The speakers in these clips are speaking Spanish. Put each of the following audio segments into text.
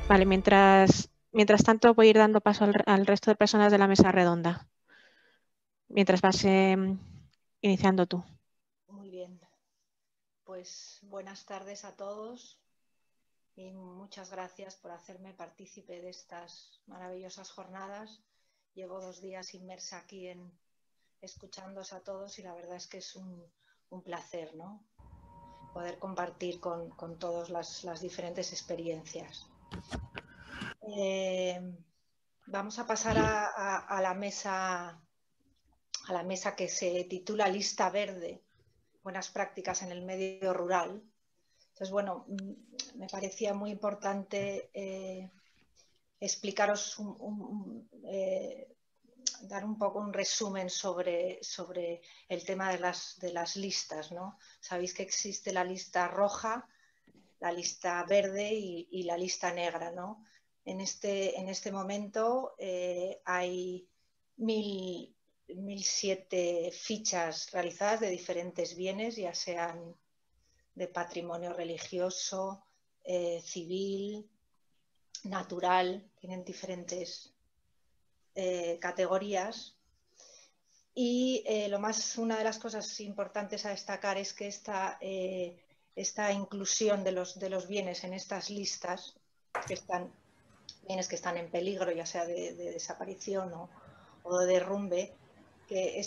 Vale, mientras tanto voy a ir dando paso al resto de personas de la mesa redonda, mientras vas iniciando tú. Muy bien, pues buenas tardes a todos y muchas gracias por hacerme partícipe de estas maravillosas jornadas. Llevo 2 días inmersa aquí escuchándoos a todos y la verdad es que es un placer, ¿no? Poder compartir con todos las diferentes experiencias. Vamos a pasar a la mesa que se titula Lista Verde, buenas prácticas en el medio rural. Entonces, bueno, me parecía muy importante explicaros, dar un poco un resumen sobre el tema de las listas, ¿no? Sabéis que existe la lista roja, la lista verde y la lista negra, ¿no? En este momento hay 1007 fichas realizadas de diferentes bienes, ya sean de patrimonio religioso, civil, natural, tienen diferentes categorías. Y una de las cosas importantes a destacar es que esta inclusión de los bienes en estas listas, bienes que están en peligro, ya sea de desaparición o de derrumbe, que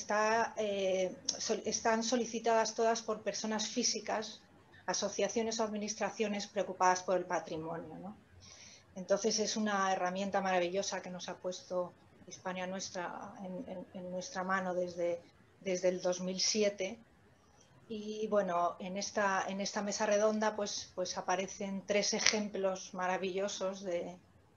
están solicitadas todas por personas físicas, asociaciones o administraciones preocupadas por el patrimonio, ¿no? Entonces es una herramienta maravillosa que nos ha puesto Hispania Nuestra en nuestra mano desde el 2007. Y bueno, en esta mesa redonda pues aparecen 3 ejemplos maravillosos de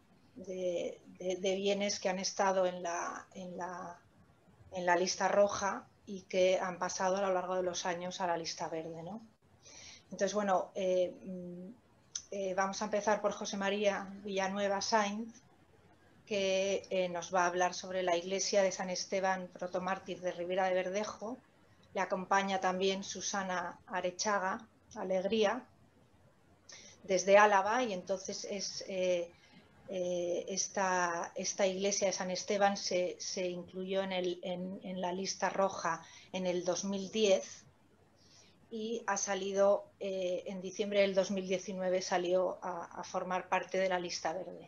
bienes que han estado en la lista roja y que han pasado a lo largo de los años a la lista verde, ¿no? Entonces, bueno, vamos a empezar por José María Villanueva Sainz, que nos va a hablar sobre la iglesia de San Esteban Protomártir de Ribera de Verdejo. Le acompaña también Susana Arechaga Alegría, desde Álava, y entonces esta iglesia de San Esteban se incluyó en la lista roja en el 2010 y ha salido en diciembre del 2019 salió a formar parte de la lista verde.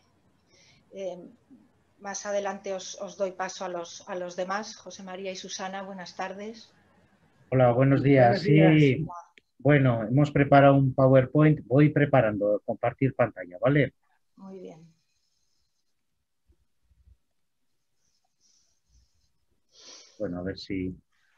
Más adelante os doy paso a los demás. José María y Susana, buenas tardes. Hola, buenos días. Sí, bueno, hemos preparado un PowerPoint. Voy preparando, compartir pantalla, ¿vale? Muy bien. Bueno, a ver si...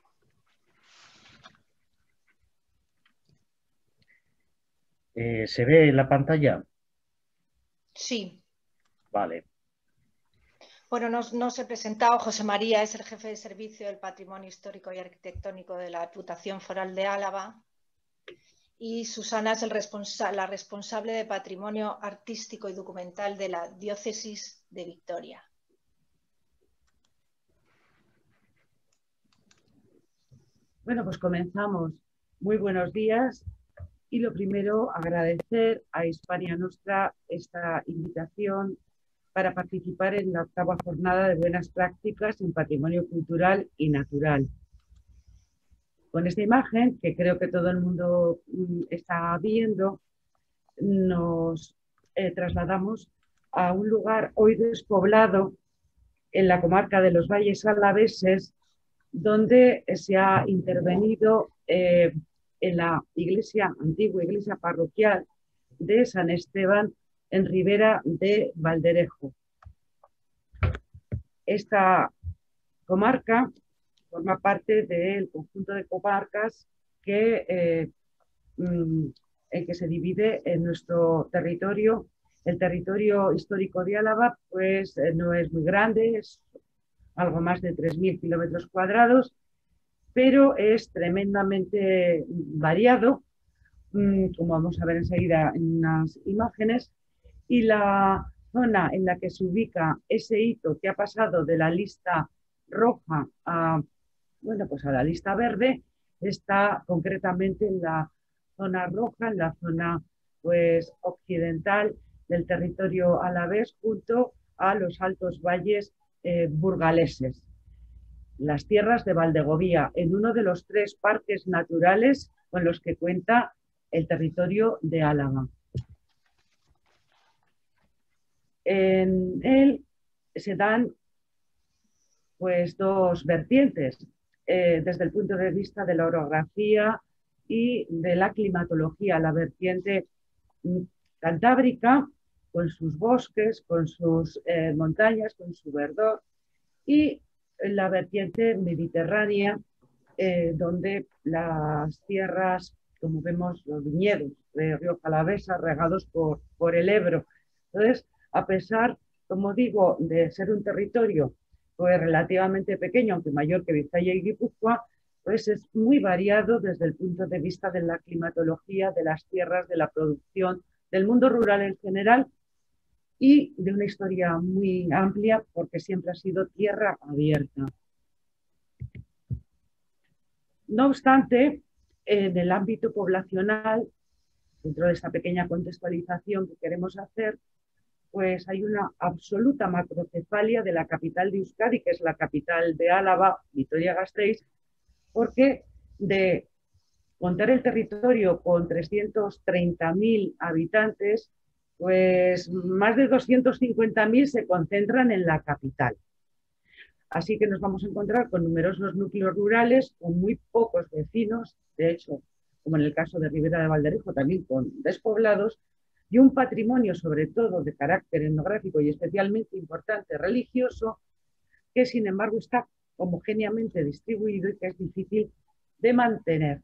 ¿se ve la pantalla? Sí. Vale. Bueno, no os he presentado. José María es el jefe de servicio del Patrimonio Histórico y Arquitectónico de la Diputación Foral de Álava y Susana es la responsable de Patrimonio Artístico y Documental de la Diócesis de Vitoria. Bueno, pues comenzamos. Muy buenos días y lo primero, agradecer a Hispania Nostra esta invitación para participar en la 8ª jornada de buenas prácticas en patrimonio cultural y natural. Con esta imagen, que creo que todo el mundo está viendo, nos trasladamos a un lugar hoy despoblado en la comarca de los Valles Alaveses, donde se ha intervenido en la antigua iglesia parroquial de San Esteban en Ribera de Valderejo. Esta comarca forma parte del conjunto de comarcas en que se divide en nuestro territorio. El territorio histórico de Álava pues no es muy grande, es algo más de 3.000 kilómetros cuadrados, pero es tremendamente variado, como vamos a ver enseguida en unas imágenes, y la zona en la que se ubica ese hito que ha pasado de la lista roja a la lista verde está concretamente en la zona roja, en la zona pues occidental del territorio alavés junto a los altos valles burgaleses. Las tierras de Valdegovía, en uno de los 3 parques naturales con los que cuenta el territorio de Álava. En él se dan pues 2 vertientes desde el punto de vista de la orografía y de la climatología, la vertiente cantábrica con sus bosques, con sus montañas, con su verdor, y la vertiente mediterránea, donde las tierras, como vemos, los viñedos de Rioja Alavesa regados por el Ebro. Entonces, a pesar, como digo, de ser un territorio pues, relativamente pequeño, aunque mayor que Vizcaya y Guipúzcoa, pues es muy variado desde el punto de vista de la climatología, de las tierras, de la producción, del mundo rural en general y de una historia muy amplia porque siempre ha sido tierra abierta. No obstante, en el ámbito poblacional, dentro de esta pequeña contextualización que queremos hacer, pues hay una absoluta macrocefalia de la capital de Euskadi, que es la capital de Álava, Vitoria-Gasteiz, porque de contar el territorio con 330.000 habitantes, pues más de 250.000 se concentran en la capital. Así que nos vamos a encontrar con numerosos núcleos rurales, con muy pocos vecinos, de hecho, como en el caso de Ribera de Valderejo, también con despoblados, y un patrimonio, sobre todo de carácter etnográfico y especialmente importante religioso, que sin embargo está homogéneamente distribuido y que es difícil de mantener.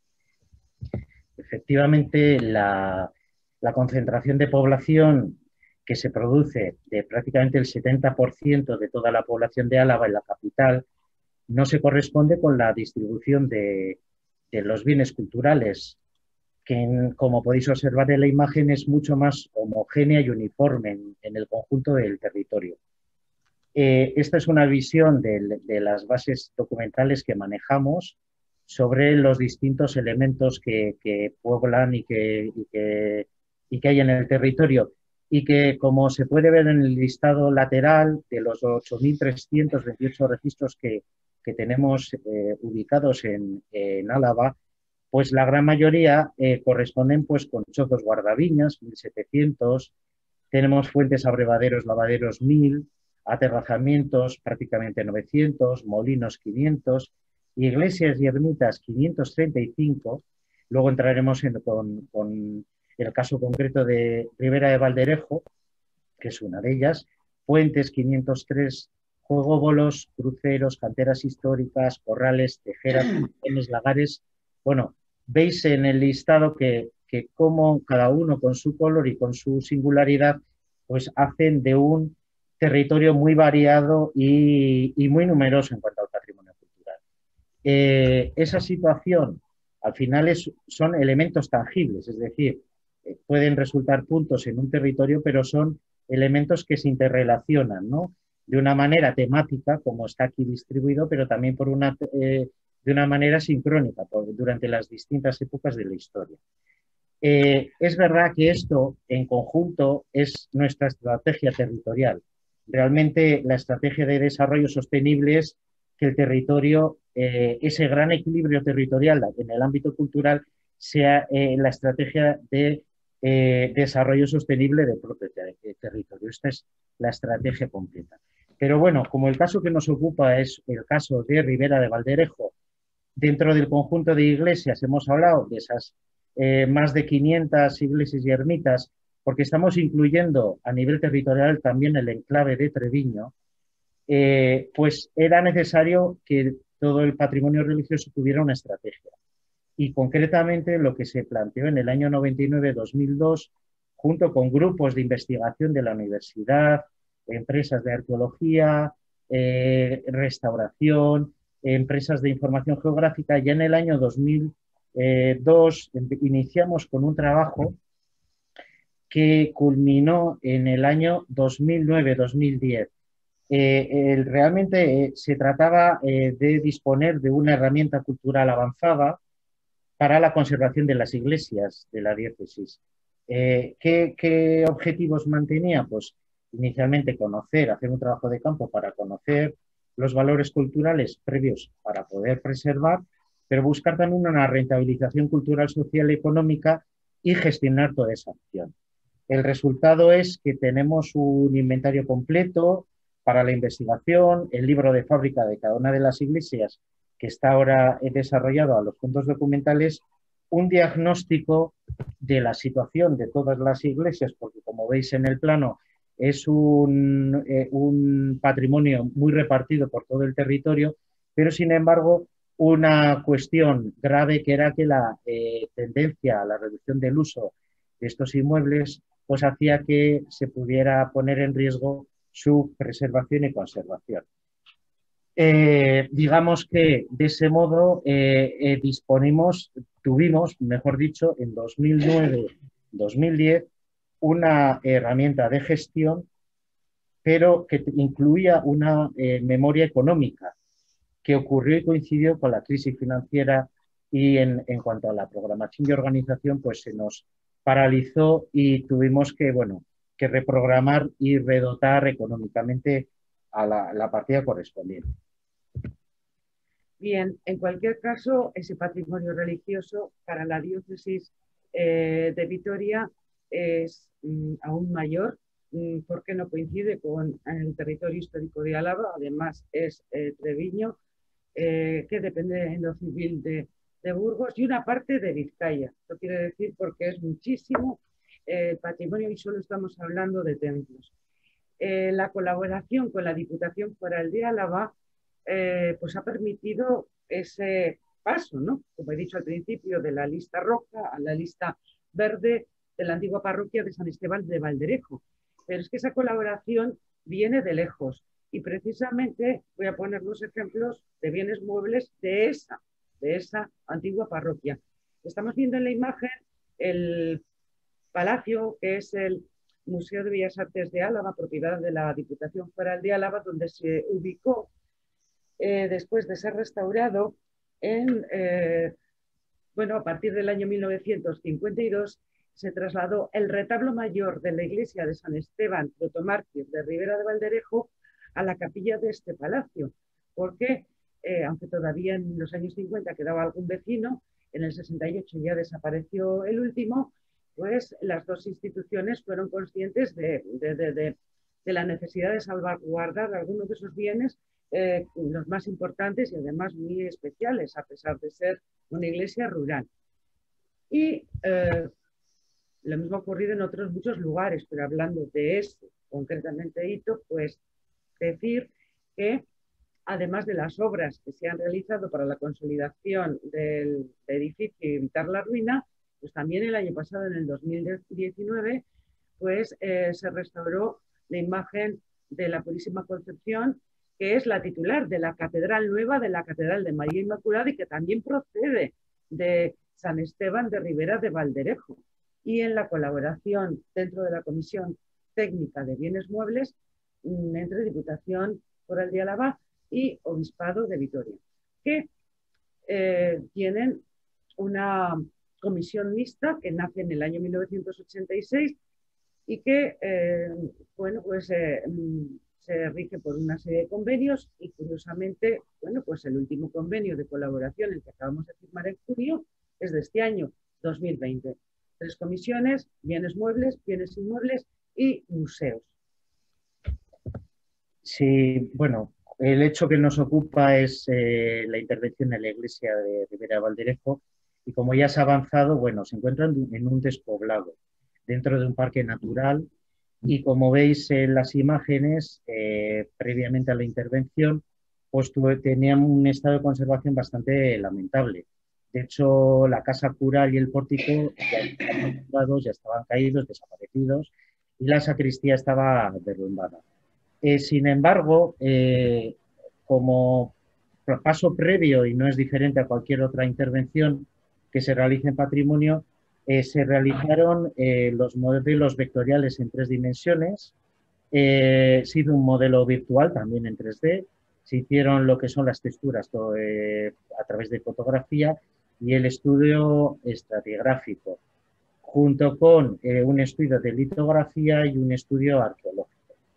Efectivamente, la concentración de población que se produce de prácticamente el 70% de toda la población de Álava en la capital no se corresponde con la distribución de los bienes culturales, que como podéis observar en la imagen es mucho más homogénea y uniforme en el conjunto del territorio. Esta es una visión de las bases documentales que manejamos sobre los distintos elementos que pueblan y que hay en el territorio, y que, como se puede ver en el listado lateral de los 8.328 registros que tenemos ubicados en Álava, pues la gran mayoría corresponden pues, con chozos guardaviñas, 1.700, tenemos fuentes, abrevaderos, lavaderos, 1.000, aterrazamientos prácticamente 900, molinos 500, iglesias y ermitas 535. Luego entraremos con el caso concreto de Ribera de Valderejo, que es una de ellas, puentes 503, juegóbolos, cruceros, canteras históricas, corrales, tejeras, lagares. Bueno, veis en el listado que como cada uno con su color y con su singularidad, pues hacen de un territorio muy variado y muy numeroso en cuanto al patrimonio cultural. Esa situación, al final, son elementos tangibles, es decir, pueden resultar puntos en un territorio, pero son elementos que se interrelacionan, ¿no? De una manera temática, como está aquí distribuido, pero también de una manera sincrónica durante las distintas épocas de la historia. Es verdad que esto, en conjunto, es nuestra estrategia territorial. Realmente, la estrategia de desarrollo sostenible es que el territorio, ese gran equilibrio territorial en el ámbito cultural, sea la estrategia de desarrollo sostenible del propio territorio. Esta es la estrategia completa. Pero bueno, como el caso que nos ocupa es el caso de Ribera de Valderejo, dentro del conjunto de iglesias hemos hablado de esas más de 500 iglesias y ermitas, porque estamos incluyendo a nivel territorial también el enclave de Treviño, pues era necesario que todo el patrimonio religioso tuviera una estrategia. Y concretamente lo que se planteó en el año 99-2002, junto con grupos de investigación de la universidad, empresas de arqueología, restauración, empresas de información geográfica, ya en el año 2002 iniciamos con un trabajo que culminó en el año 2009-2010. Realmente se trataba de disponer de una herramienta cultural avanzada para la conservación de las iglesias de la diócesis. ¿Qué objetivos mantenía? Pues inicialmente conocer, hacer un trabajo de campo para conocer los valores culturales previos para poder preservar, pero buscar también una rentabilización cultural, social y económica y gestionar toda esa acción. El resultado es que tenemos un inventario completo para la investigación, el libro de fábrica de cada una de las iglesias que está ahora desarrollado a los fondos documentales, un diagnóstico de la situación de todas las iglesias, porque como veis en el plano es un patrimonio muy repartido por todo el territorio, pero sin embargo una cuestión grave que era que la tendencia a la reducción del uso de estos inmuebles pues hacía que se pudiera poner en riesgo su preservación y conservación. Digamos que de ese modo tuvimos, mejor dicho, en 2009-2010 una herramienta de gestión, pero que incluía una memoria económica que ocurrió y coincidió con la crisis financiera y en cuanto a la programación y organización, pues se nos paralizó y tuvimos que, bueno, que reprogramar y redotar económicamente a la partida correspondiente. Bien, en cualquier caso, ese patrimonio religioso para la diócesis de Vitoria es aún mayor porque no coincide con el territorio histórico de Álava, además es Treviño, que depende en lo civil de Burgos y una parte de Vizcaya. Esto quiere decir porque es muchísimo patrimonio y solo estamos hablando de templos. La colaboración con la Diputación Foral de Álava pues ha permitido ese paso, ¿no? Como he dicho al principio, de la lista roja a la lista verde de la antigua parroquia de San Esteban de Valderejo. Pero es que esa colaboración viene de lejos y precisamente voy a poner los ejemplos de bienes muebles de esa antigua parroquia. Estamos viendo en la imagen el palacio, que es el Museo de Bellas Artes de Álava, propiedad de la Diputación Foral de Álava, donde se ubicó después de ser restaurado a partir del año 1952 se trasladó el retablo mayor de la iglesia de San Esteban protomártir de Ribera de Valderejo a la capilla de este palacio, porque aunque todavía en los años 50 quedaba algún vecino, en el 68 ya desapareció el último, pues las dos instituciones fueron conscientes de la necesidad de salvaguardar algunos de esos bienes, los más importantes y además muy especiales, a pesar de ser una iglesia rural. Y lo mismo ha ocurrido en otros muchos lugares, pero hablando de este, concretamente Hito, pues decir que además de las obras que se han realizado para la consolidación del edificio y evitar la ruina, pues también el año pasado, en el 2019, pues se restauró la imagen de la Purísima Concepción, que es la titular de la Catedral Nueva de la Catedral de María Inmaculada y que también procede de San Esteban de Ribera de Valderejo. Y en la colaboración dentro de la Comisión Técnica de Bienes Muebles entre Diputación Foral de Álava y Obispado de Vitoria, que tienen una comisión mixta que nace en el año 1986 y que se rige por una serie de convenios y curiosamente, pues el último convenio de colaboración, el que acabamos de firmar en junio, es de este año, 2020. 3 comisiones: bienes muebles, bienes inmuebles y museos. Sí, bueno, el hecho que nos ocupa es la intervención en la iglesia de Ribera de Valderejo y como ya se ha avanzado, bueno, se encuentran en un despoblado, dentro de un parque natural y como veis en las imágenes, previamente a la intervención, pues tenían un estado de conservación bastante lamentable. De hecho, la casa cural y el pórtico ya estaban caídos, desaparecidos y la sacristía estaba derrumbada. Sin embargo, como paso previo, y no es diferente a cualquier otra intervención que se realice en patrimonio, se realizaron los modelos vectoriales en 3 dimensiones, se hizo un modelo virtual también en 3D, se hicieron lo que son las texturas a través de fotografía y el estudio estratigráfico. junto con un estudio de litografía y un estudio arqueológico.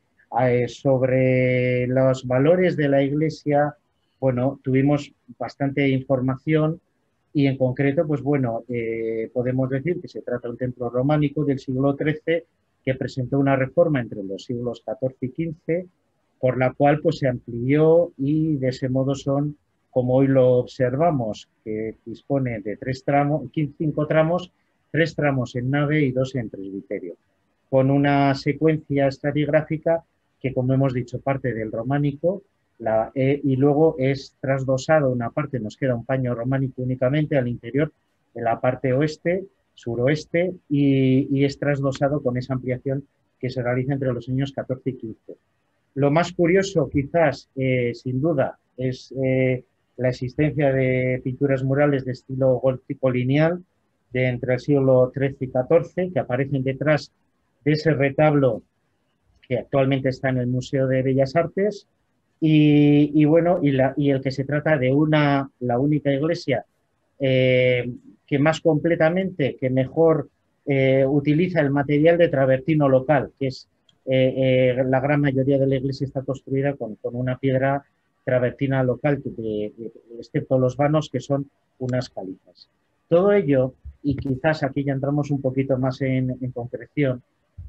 Sobre los valores de la iglesia, bueno, tuvimos bastante información y en concreto, pues bueno, podemos decir que se trata de un templo románico del siglo XIII que presentó una reforma entre los siglos XIV y XV, por la cual pues se amplió y de ese modo son, como hoy lo observamos, que dispone de 5 tramos, 3 tramos en nave y 2 en presbiterio, con una secuencia estratigráfica que, como hemos dicho, parte del románico y luego es trasdosado una parte, nos queda un paño románico únicamente al interior de la parte oeste, suroeste, y es trasdosado con esa ampliación que se realiza entre los años 14 y 15. Lo más curioso, quizás, sin duda, es la existencia de pinturas murales de estilo gótico lineal de entre el siglo XIII y XIV, que aparecen detrás de ese retablo que actualmente está en el Museo de Bellas Artes, bueno, y el que se trata de la única iglesia que más completamente, que mejor utiliza el material de travertino local, que es la gran mayoría de la iglesia está construida con una piedra travertina local, excepto los vanos, que son unas calizas. Todo ello, y quizás aquí ya entramos un poquito más en concreción,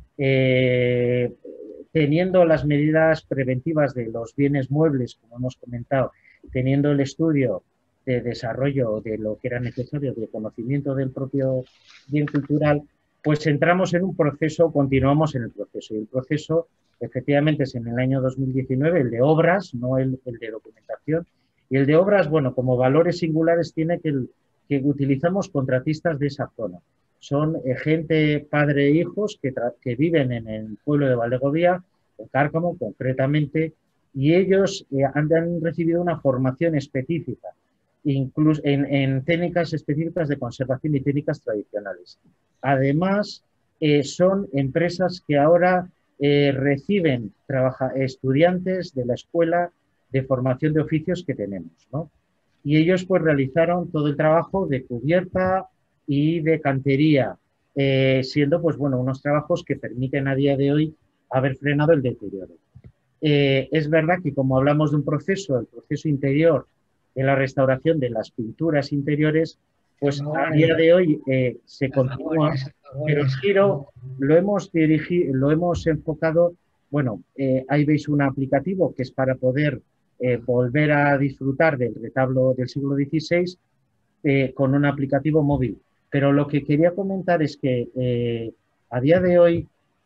teniendo las medidas preventivas de los bienes muebles, como hemos comentado, teniendo el estudio de desarrollo de lo que era necesario, de conocimiento del propio bien cultural, pues entramos en un proceso, continuamos en el proceso. Y el proceso, efectivamente, es en el año 2019, el de obras, no el de documentación. Y el de obras, bueno, como valores singulares tiene que utilizamos contratistas de esa zona. Son gente, padre e hijos, que viven en el pueblo de Valdegovía, en Cárcamo concretamente, y ellos han recibido una formación específica, incluso en técnicas específicas de conservación y técnicas tradicionales. Además, son empresas que ahora reciben estudiantes de la escuela de formación de oficios que tenemos, ¿no? Y ellos pues realizaron todo el trabajo de cubierta y de cantería, siendo pues bueno, unos trabajos que permiten a día de hoy haber frenado el deterioro. Es verdad que como hablamos de un proceso, el proceso interior de la restauración de las pinturas interiores, pues a día de hoy se continúa, pero el giro lo hemos enfocado, bueno, ahí veis un aplicativo que es para poder volver a disfrutar del retablo del siglo XVI con un aplicativo móvil. Pero lo que quería comentar es que a día de hoy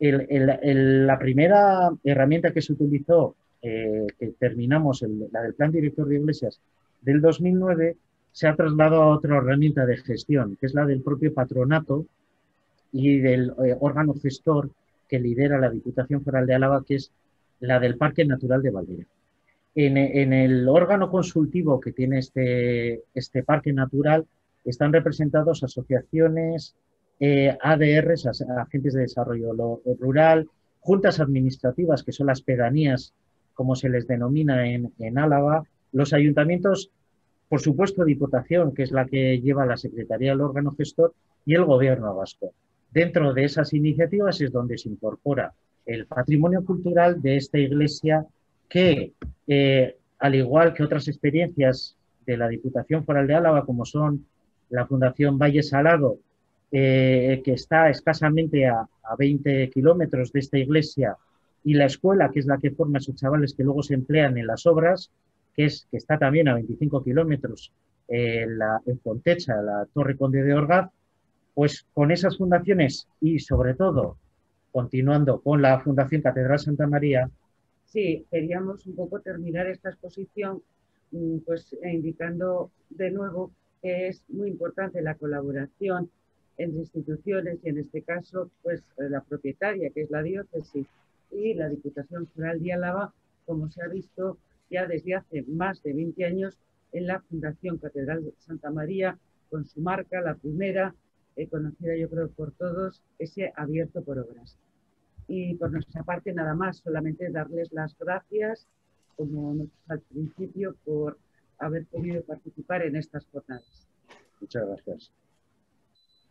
la primera herramienta que se utilizó, que terminamos, la del Plan Director de Iglesias del 2009, se ha trasladado a otra herramienta de gestión, que es la del propio patronato y del órgano gestor que lidera la Diputación Foral de Álava, que es la del Parque Natural de Valdera. En el órgano consultivo que tiene este parque natural están representados asociaciones, ADRs, agentes de desarrollo rural, juntas administrativas, que son las pedanías, como se les denomina en Álava, los ayuntamientos, por supuesto, Diputación, que es la que lleva la Secretaría del órgano gestor, y el Gobierno vasco. Dentro de esas iniciativas es donde se incorpora el patrimonio cultural de esta iglesia que, al igual que otras experiencias de la Diputación Foral de Álava, como son la Fundación Valle Salado, que está escasamente a 20 kilómetros de esta iglesia, y la escuela, que es la que forma a esos chavales que luego se emplean en las obras, que está también a 25 kilómetros en Fontecha, la Torre Conde de Orgaz, pues con esas fundaciones y sobre todo continuando con la Fundación Catedral Santa María. Sí, queríamos un poco terminar esta exposición pues indicando de nuevo que es muy importante la colaboración entre instituciones y en este caso pues la propietaria, que es la diócesis, y la Diputación Foral de Álava, como se ha visto ya desde hace más de 20 años en la Fundación Catedral Santa María, con su marca, la primera, conocida yo creo por todos, ese Abierto por Obras. Y por nuestra parte nada más, solamente darles las gracias, como al principio, por haber podido participar en estas jornadas. Muchas gracias.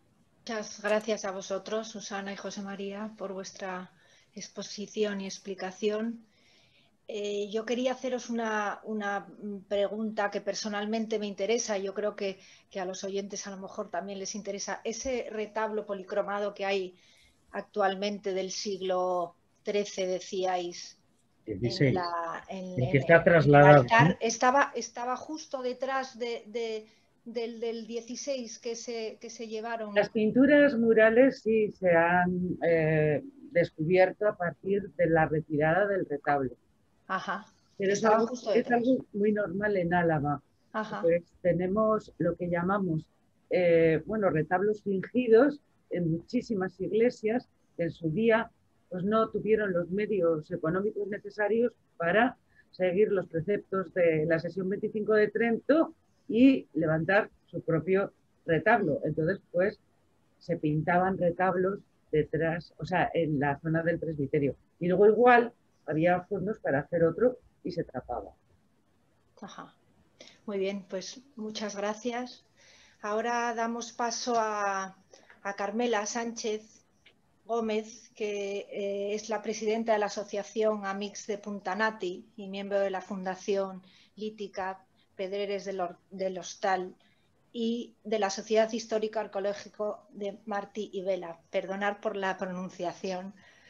Muchas gracias a vosotros, Susana y José María, por vuestra exposición y explicación. Yo quería haceros una pregunta que personalmente me interesa. Yo creo que a los oyentes a lo mejor también les interesa. Ese retablo policromado que hay actualmente del siglo XIII, decíais, 16. en El que está el trasladado. altar, estaba justo detrás del 16 que se llevaron. Las pinturas murales sí se han descubierto a partir de la retirada del retablo. Ajá. Pero es algo muy normal en Álava. Ajá. Pues tenemos lo que llamamos retablos fingidos en muchísimas iglesias que en su día pues no tuvieron los medios económicos necesarios para seguir los preceptos de la sesión 25 de Trento y levantar su propio retablo. Entonces, pues se pintaban retablos detrás, o sea, en la zona del presbiterio. Y luego igual había fondos para hacer otro y se tapaba. Ajá. Muy bien, pues muchas gracias. Ahora damos paso a Carmela Sánchez Gómez, que es la presidenta de la Asociación Amix de Puntanati y miembro de la Fundación Lítica Pedreres del Hostal y de la Sociedad Histórica Arqueológica de Martí y Vela. Perdonar por la pronunciación.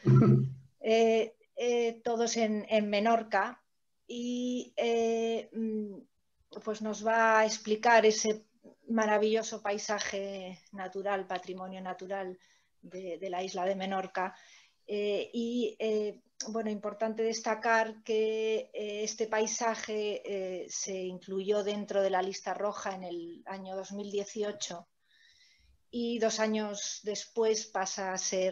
Todos en Menorca, y pues nos va a explicar ese maravilloso paisaje natural, patrimonio natural de la isla de Menorca. Bueno, importante destacar que este paisaje se incluyó dentro de la lista roja en el año 2018 y 2 años después pasa a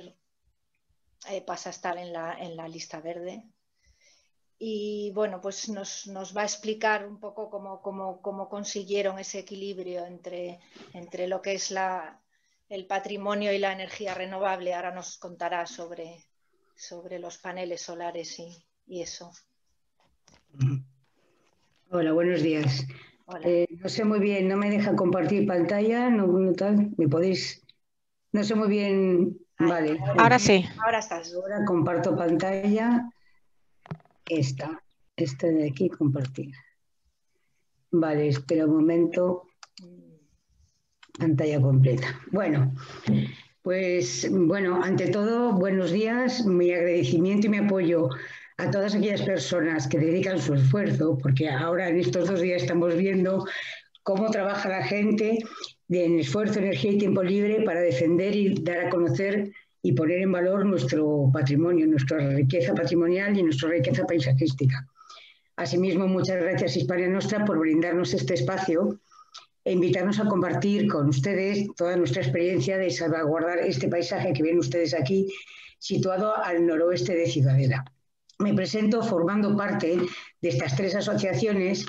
estar en la lista verde. Y bueno, pues nos va a explicar un poco cómo consiguieron ese equilibrio entre lo que es el patrimonio y la energía renovable. Ahora nos contará sobre los paneles solares y eso. Hola, buenos días. Hola. No sé muy bien, no me deja compartir pantalla, no tal, ¿me podéis? No sé muy bien, vale. Ahora sí. Ahora estás. Ahora comparto pantalla. Esta de aquí, compartir. Vale, espera un momento. Pantalla completa. Bueno, pues ante todo, buenos días, mi agradecimiento y mi apoyo a todas aquellas personas que dedican su esfuerzo, porque ahora en estos 2 días estamos viendo cómo trabaja la gente en esfuerzo, energía y tiempo libre para defender y dar a conocer y poner en valor nuestro patrimonio, nuestra riqueza patrimonial y nuestra riqueza paisajística. Asimismo, muchas gracias Hispania Nostra por brindarnos este espacio e invitarnos a compartir con ustedes toda nuestra experiencia de salvaguardar este paisaje que ven ustedes aquí, situado al noroeste de Ciudadela. Me presento formando parte de estas 3 asociaciones,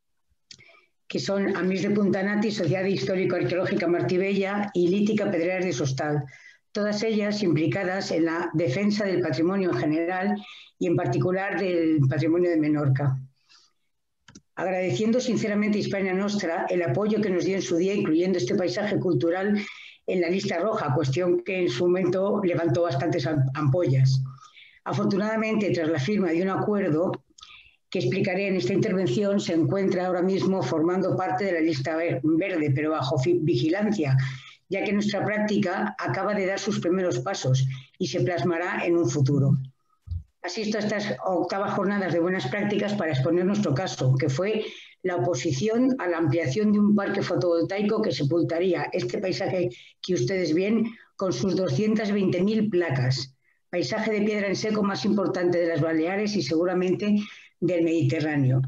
que son Amix de Puntanati, Sociedad Histórico-Arqueológica Martí Vella y Lítica Pedreres de Hostal, todas ellas implicadas en la defensa del patrimonio en general y en particular del patrimonio de Menorca. Agradeciendo sinceramente a Hispania Nostra el apoyo que nos dio en su día, incluyendo este paisaje cultural en la lista roja, cuestión que en su momento levantó bastantes ampollas. Afortunadamente, tras la firma de un acuerdo que explicaré en esta intervención, se encuentra ahora mismo formando parte de la lista verde, pero bajo vigilancia, ya que nuestra práctica acaba de dar sus primeros pasos y se plasmará en un futuro. Asisto a estas 8ª jornadas de buenas prácticas para exponer nuestro caso, que fue la oposición a la ampliación de un parque fotovoltaico que sepultaría este paisaje que ustedes ven con sus 220.000 placas, paisaje de piedra en seco más importante de las Baleares y seguramente del Mediterráneo.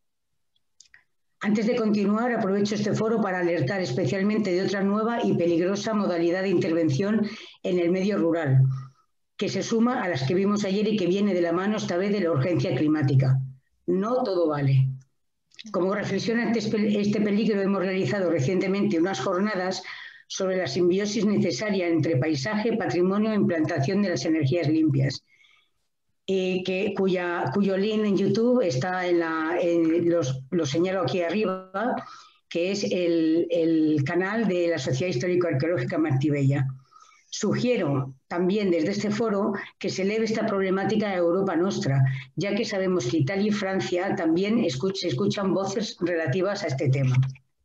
Antes de continuar, aprovecho este foro para alertar especialmente de otra nueva y peligrosa modalidad de intervención en el medio rural, que se suma a las que vimos ayer y que viene de la mano esta vez de la urgencia climática. No todo vale. Como reflexión ante este peligro, hemos realizado recientemente unas jornadas sobre la simbiosis necesaria entre paisaje, patrimonio e implantación de las energías limpias, cuyo link en YouTube está lo señalo aquí arriba, que es el canal de la Sociedad Histórico-Arqueológica Martí Vella. Sugiero también desde este foro que se eleve esta problemática a Europa Nostra, ya que sabemos que Italia y Francia también se escuchan voces relativas a este tema.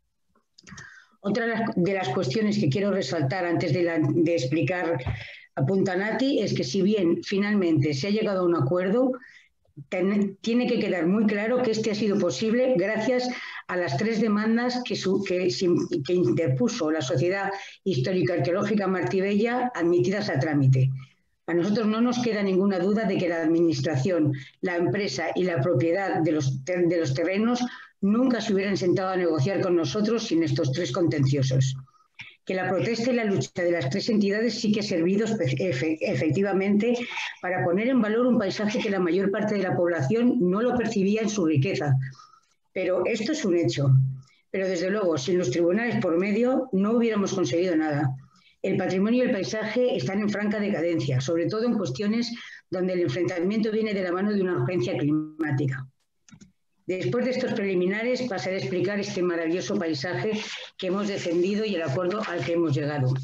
Otra de las cuestiones que quiero resaltar antes de explicar a Punta Nati es que si bien finalmente se ha llegado a un acuerdo, tiene que quedar muy claro que este ha sido posible gracias a las 3 demandas que interpuso la Sociedad Histórico-Arqueológica Martí Vella admitidas a trámite. A nosotros no nos queda ninguna duda de que la Administración, la empresa y la propiedad de los terrenos nunca se hubieran sentado a negociar con nosotros sin estos 3 contenciosos. Que la protesta y la lucha de las 3 entidades sí que ha servido efectivamente para poner en valor un paisaje que la mayor parte de la población no lo percibía en su riqueza. Pero esto es un hecho. Pero desde luego, sin los tribunales por medio, no hubiéramos conseguido nada. El patrimonio y el paisaje están en franca decadencia, sobre todo en cuestiones donde el enfrentamiento viene de la mano de una urgencia climática. Después de estos preliminares, pasaré a explicar este maravilloso paisaje que hemos defendido y el acuerdo al que hemos llegado.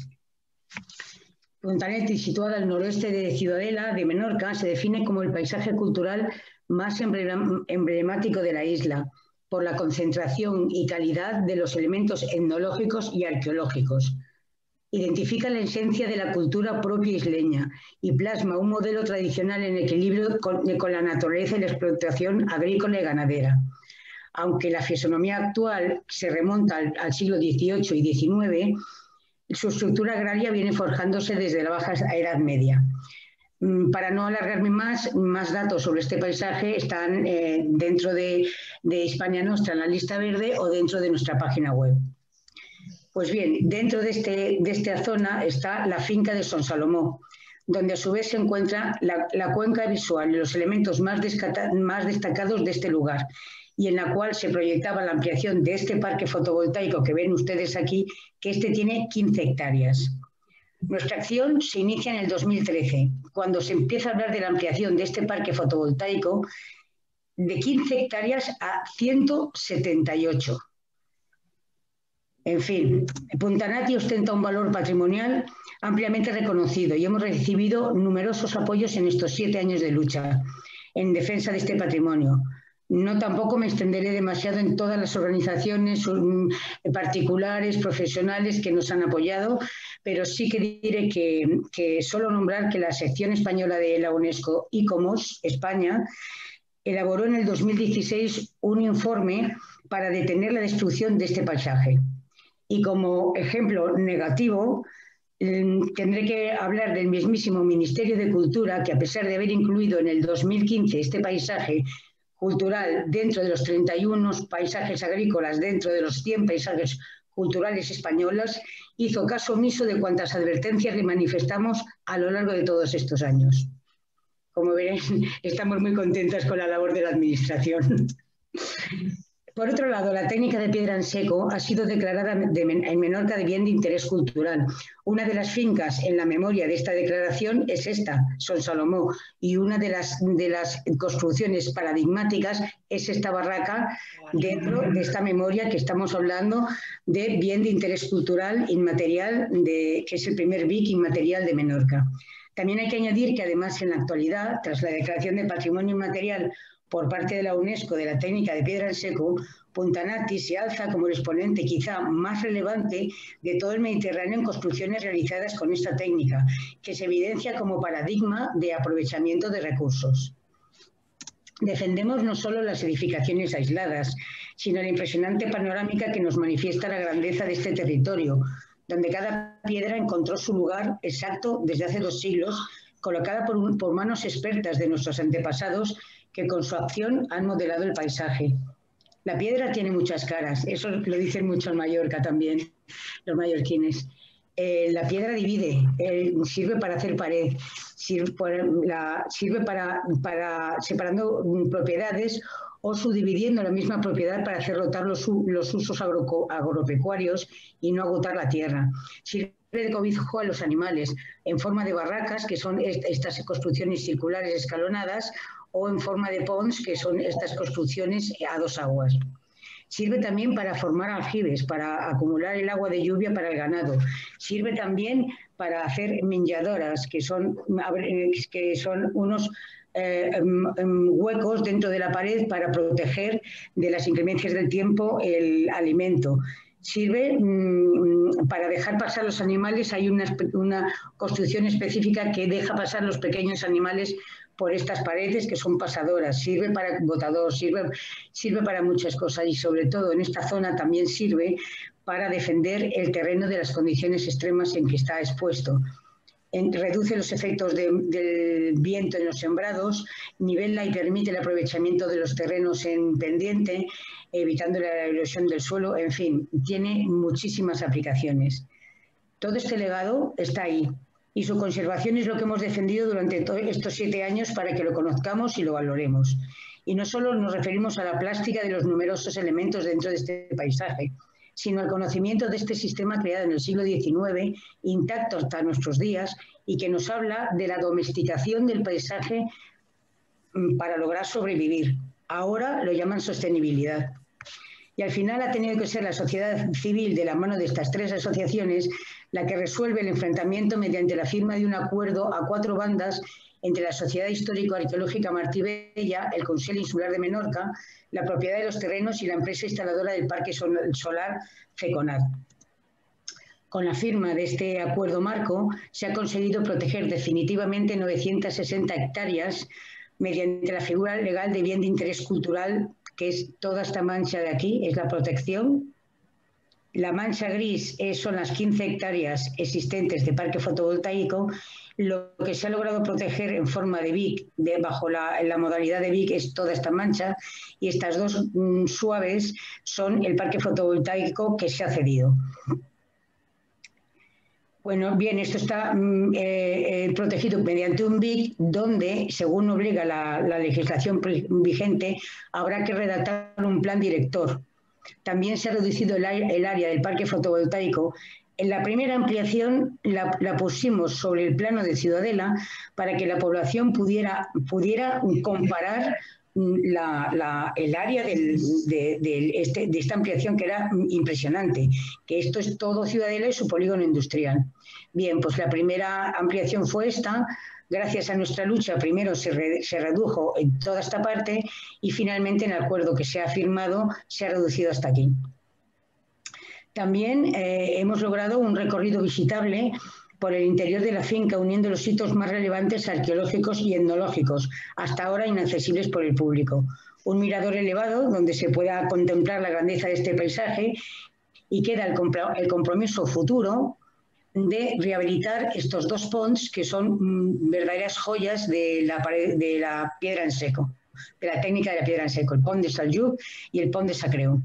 Punta Nati, situada al noroeste de Ciudadela, de Menorca, se define como el paisaje cultural más emblemático de la isla, por la concentración y calidad de los elementos etnológicos y arqueológicos. Identifica la esencia de la cultura propia isleña y plasma un modelo tradicional en equilibrio con la naturaleza y la explotación agrícola y ganadera. Aunque la fisonomía actual se remonta al siglo XVIII y XIX, su estructura agraria viene forjándose desde la Baja Edad Media. Para no alargarme más datos sobre este paisaje están dentro de Hispania Nostra en la lista verde o dentro de nuestra página web. Pues bien, dentro de esta zona está la finca de Son Salomó, donde a su vez se encuentra la cuenca visual y los elementos más destacados de este lugar, y en la cual se proyectaba la ampliación de este parque fotovoltaico que ven ustedes aquí, que este tiene 15 hectáreas. Nuestra acción se inicia en el 2013, cuando se empieza a hablar de la ampliación de este parque fotovoltaico de 15 hectáreas a 178. En fin, Punta Nati ostenta un valor patrimonial ampliamente reconocido y hemos recibido numerosos apoyos en estos 7 años de lucha en defensa de este patrimonio. No tampoco me extenderé demasiado en todas las organizaciones particulares, profesionales que nos han apoyado, pero sí que diré que solo nombrar que la sección española de la UNESCO, ICOMOS, España, elaboró en el 2016 un informe para detener la destrucción de este paisaje. Y como ejemplo negativo, tendré que hablar del mismísimo Ministerio de Cultura, que a pesar de haber incluido en el 2015 este paisaje cultural dentro de los 31 paisajes agrícolas, dentro de los 100 paisajes culturales españoles, hizo caso omiso de cuantas advertencias le manifestamos a lo largo de todos estos años. Como verán, estamos muy contentas con la labor de la Administración. Por otro lado, la técnica de piedra en seco ha sido declarada en Menorca de bien de interés cultural. Una de las fincas en la memoria de esta declaración es esta, Son Salomó, y una de las construcciones paradigmáticas es esta barraca dentro de esta memoria que estamos hablando de bien de interés cultural inmaterial, que es el primer BIC inmaterial de Menorca. También hay que añadir que además en la actualidad, tras la declaración de patrimonio inmaterial por parte de la UNESCO de la técnica de piedra en seco, Punta Nati se alza como el exponente quizá más relevante de todo el Mediterráneo en construcciones realizadas con esta técnica, que se evidencia como paradigma de aprovechamiento de recursos. Defendemos no solo las edificaciones aisladas, sino la impresionante panorámica que nos manifiesta la grandeza de este territorio, donde cada piedra encontró su lugar exacto desde hace 2 siglos, colocada por manos expertas de nuestros antepasados que con su acción han modelado el paisaje. La piedra tiene muchas caras, eso lo dicen mucho en Mallorca también, los mallorquines. La piedra divide, sirve para hacer pared, sirve para separando propiedades o subdividiendo la misma propiedad para hacer rotar los usos agropecuarios y no agotar la tierra. Sirve de cobijo a los animales en forma de barracas, que son estas construcciones circulares escalonadas, o en forma de ponts, que son estas construcciones a 2 aguas. Sirve también para formar aljibes, para acumular el agua de lluvia para el ganado. Sirve también para hacer menjadoras, que son unos huecos dentro de la pared para proteger de las inclemencias del tiempo el alimento. Sirve para dejar pasar los animales. Hay una construcción específica que deja pasar los pequeños animales por estas paredes, que son pasadoras. Sirve para botador, sirve para muchas cosas, y sobre todo en esta zona también sirve para defender el terreno de las condiciones extremas en que está expuesto. Reduce los efectos del viento en los sembrados, nivela y permite el aprovechamiento de los terrenos en pendiente, evitando la erosión del suelo. En fin, tiene muchísimas aplicaciones. Todo este legado está ahí, y su conservación es lo que hemos defendido durante estos 7 años para que lo conozcamos y lo valoremos. Y no solo nos referimos a la plástica de los numerosos elementos dentro de este paisaje, sino al conocimiento de este sistema creado en el siglo XIX, intacto hasta nuestros días, y que nos habla de la domesticación del paisaje para lograr sobrevivir. Ahora lo llaman sostenibilidad. Y al final ha tenido que ser la sociedad civil, de la mano de estas 3 asociaciones, la que resuelve el enfrentamiento mediante la firma de un acuerdo a 4 bandas entre la Sociedad Histórico-Arqueológica Martí Vella, el Consell Insular de Menorca, la propiedad de los terrenos y la empresa instaladora del Parque Solar FECONAT. Con la firma de este acuerdo marco se ha conseguido proteger definitivamente 960 hectáreas mediante la figura legal de bien de interés cultural, que es toda esta mancha de aquí, es la protección. La mancha gris son las 15 hectáreas existentes de parque fotovoltaico. Lo que se ha logrado proteger en forma de BIC, bajo la modalidad de BIC, es toda esta mancha, y estas 2 suaves son el parque fotovoltaico que se ha cedido. Bueno, bien, esto está protegido mediante un BIC donde, según obliga la legislación vigente, habrá que redactar un plan director. También se ha reducido el área del parque fotovoltaico. En la primera ampliación la pusimos sobre el plano de Ciudadela para que la población pudiera comparar el área de esta ampliación, que era impresionante, que esto es todo Ciudadela y su polígono industrial. Bien, pues la primera ampliación fue esta. Gracias a nuestra lucha, primero se redujo en toda esta parte, y finalmente en el acuerdo que se ha firmado se ha reducido hasta aquí. También hemos logrado un recorrido visitable por el interior de la finca, uniendo los sitios más relevantes arqueológicos y etnológicos, hasta ahora inaccesibles por el público. Un mirador elevado donde se pueda contemplar la grandeza de este paisaje, y queda el compromiso futuro de rehabilitar estos 2 ponts, que son verdaderas joyas de la piedra en seco, de la técnica de la piedra en seco, el pont de Saljuk y el pont de Sacreu.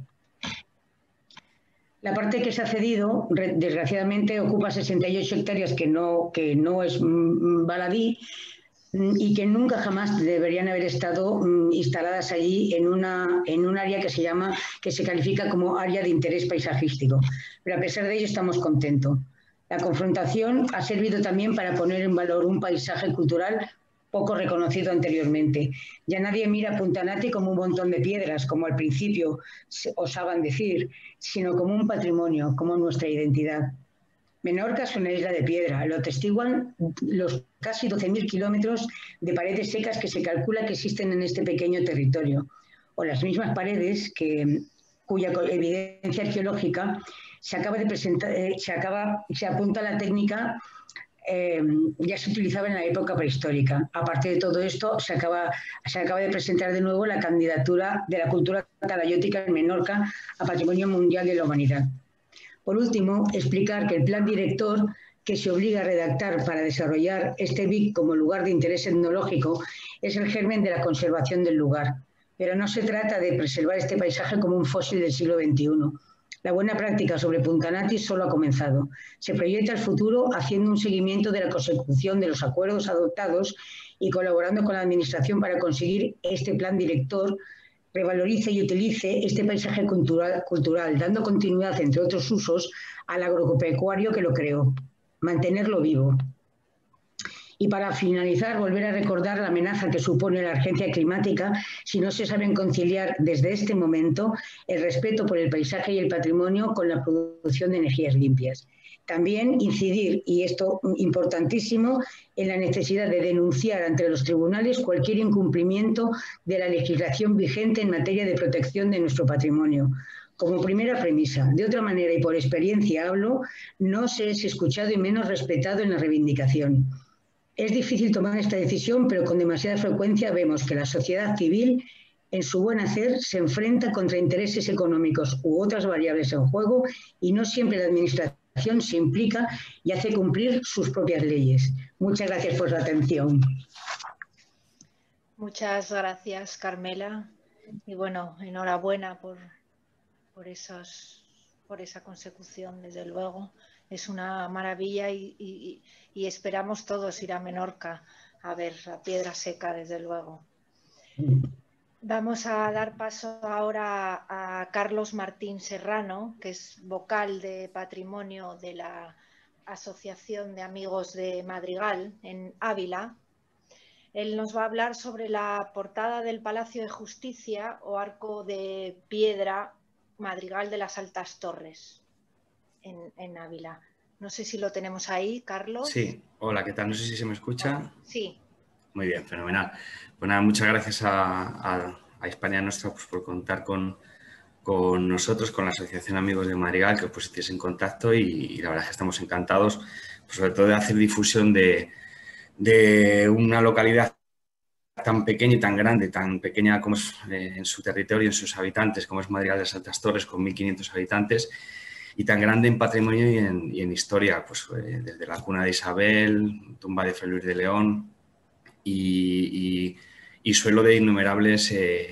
La parte que se ha cedido, desgraciadamente, ocupa 68 hectáreas que no es baladí, y que nunca jamás deberían haber estado instaladas allí en un área que se califica como área de interés paisajístico. Pero a pesar de ello estamos contentos. La confrontación ha servido también para poner en valor un paisaje cultural poco reconocido anteriormente. Ya nadie mira Puntanati como un montón de piedras, como al principio osaban decir, sino como un patrimonio, como nuestra identidad. Menorca es una isla de piedra, lo atestiguan los casi 12.000 kilómetros de paredes secas que se calcula que existen en este pequeño territorio, o las mismas paredes cuya evidencia arqueológica se acaba de presentar, se apunta a la técnica, ya se utilizaba en la época prehistórica. Aparte de todo esto, se acaba de presentar de nuevo la candidatura de la cultura talayótica en Menorca a Patrimonio Mundial de la Humanidad. Por último, explicar que el plan director que se obliga a redactar para desarrollar este BIC como lugar de interés etnológico es el germen de la conservación del lugar. Pero no se trata de preservar este paisaje como un fósil del siglo XXI. La buena práctica sobre Puntanati solo ha comenzado. Se proyecta el futuro haciendo un seguimiento de la consecución de los acuerdos adoptados y colaborando con la Administración para conseguir este plan director revalorice y utilice este paisaje cultural, dando continuidad, entre otros usos, al agropecuario que lo creó, mantenerlo vivo. Y para finalizar, volver a recordar la amenaza que supone la urgencia climática si no se saben conciliar desde este momento el respeto por el paisaje y el patrimonio con la producción de energías limpias. También incidir, y esto importantísimo, en la necesidad de denunciar ante los tribunales cualquier incumplimiento de la legislación vigente en materia de protección de nuestro patrimonio. Como primera premisa, de otra manera y por experiencia hablo, no se es escuchado y menos respetado en la reivindicación. Es difícil tomar esta decisión, pero con demasiada frecuencia vemos que la sociedad civil, en su buen hacer, se enfrenta contra intereses económicos u otras variables en juego y no siempre la administración se implica y hace cumplir sus propias leyes. Muchas gracias por su atención. Muchas gracias, Carmela. Y bueno, enhorabuena por esa consecución, desde luego. Es una maravilla y esperamos todos ir a Menorca a ver la piedra seca, desde luego. Vamos a dar paso ahora a Carlos Martín Serrano, que es vocal de patrimonio de la Asociación de Amigos de Madrigal en Ávila. Él nos va a hablar sobre la portada del Palacio de Justicia o arco de piedra Madrigal de las Altas Torres en Ávila. No sé si lo tenemos ahí, Carlos. Sí, hola, ¿qué tal? No sé si se me escucha. Sí. Muy bien, fenomenal. Pues nada, muchas gracias a Hispania Nostra pues, por contar con nosotros, con la Asociación Amigos de Madrigal, que os pusisteis en contacto y la verdad es que estamos encantados, pues, sobre todo de hacer difusión de una localidad tan pequeña y tan grande, tan pequeña como es en su territorio, en sus habitantes, como es Madrigal de las Altas Torres, con 1.500 habitantes, y tan grande en patrimonio y en historia, pues desde la cuna de Isabel, tumba de Fray Luis de León y suelo de innumerables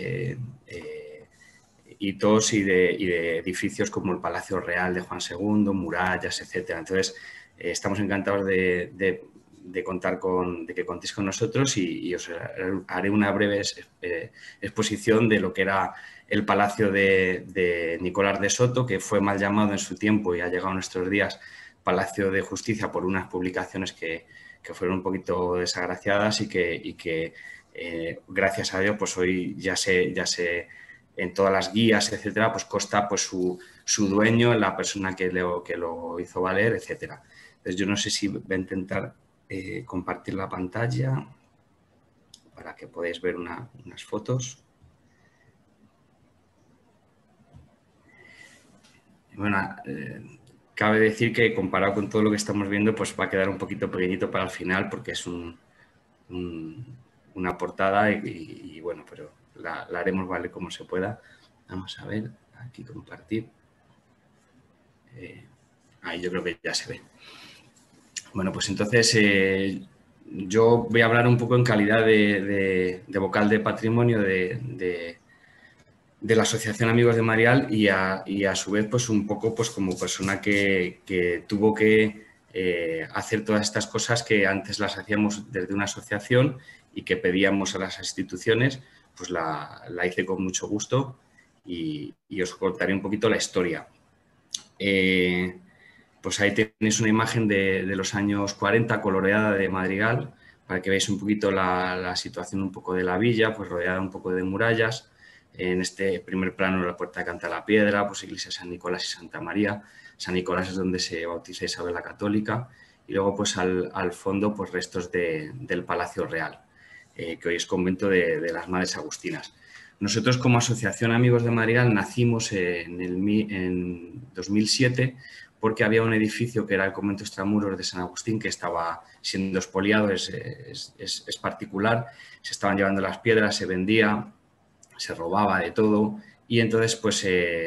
hitos y de edificios como el Palacio Real de Juan II, murallas, etcétera. Entonces, estamos encantados de contar de que contéis con nosotros y os haré una breve exposición de lo que era el Palacio de Nicolás de Soto, que fue mal llamado en su tiempo y ha llegado a nuestros días Palacio de Justicia por unas publicaciones que fueron un poquito desagraciadas y que gracias a Dios pues hoy ya sé en todas las guías, etcétera, pues consta pues su dueño, la persona que lo hizo valer, etcétera. Entonces yo no sé si voy a intentar compartir la pantalla para que podáis ver unas fotos. Bueno, cabe decir que comparado con todo lo que estamos viendo, pues va a quedar un poquito pequeñito para el final porque es una portada y bueno, pero la haremos valer como se pueda. Vamos a ver, aquí compartir. Ahí yo creo que ya se ve. Bueno, pues entonces yo voy a hablar un poco en calidad de vocal de patrimonio de la Asociación Amigos de Madrigal y a su vez pues un poco pues como persona que tuvo que hacer todas estas cosas que antes las hacíamos desde una asociación y que pedíamos a las instituciones, pues la hice con mucho gusto y os contaré un poquito la historia. Pues ahí tenéis una imagen de los años 40 coloreada de Madrigal para que veáis un poquito la situación un poco de la villa, pues rodeada un poco de murallas. En este primer plano la Puerta de Cantalapiedra, pues iglesia San Nicolás y Santa María. San Nicolás es donde se bautiza Isabel la Católica y luego pues al fondo pues restos del Palacio Real, que hoy es convento de las Madres Agustinas. Nosotros como Asociación Amigos de Madrigal nacimos en 2007 porque había un edificio que era el convento extramuros de San Agustín que estaba siendo expoliado, es particular, se estaban llevando las piedras, se vendía, se robaba de todo y entonces pues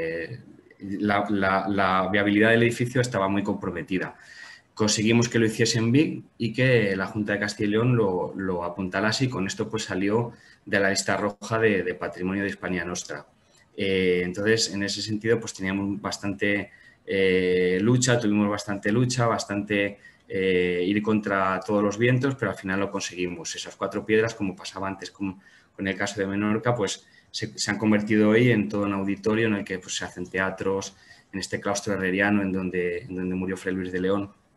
la viabilidad del edificio estaba muy comprometida. Conseguimos que lo hiciesen BIC y que la Junta de Castilla y León lo apuntalase y con esto pues salió de la lista roja de patrimonio de Hispania Nostra. Entonces en ese sentido pues teníamos bastante tuvimos bastante lucha, bastante ir contra todos los vientos, pero al final lo conseguimos. Esas 4 piedras, como pasaba antes con el caso de Menorca, pues se han convertido hoy en todo un auditorio en el que pues, se hacen teatros, en este claustro herreriano en donde murió Fray Luis de León,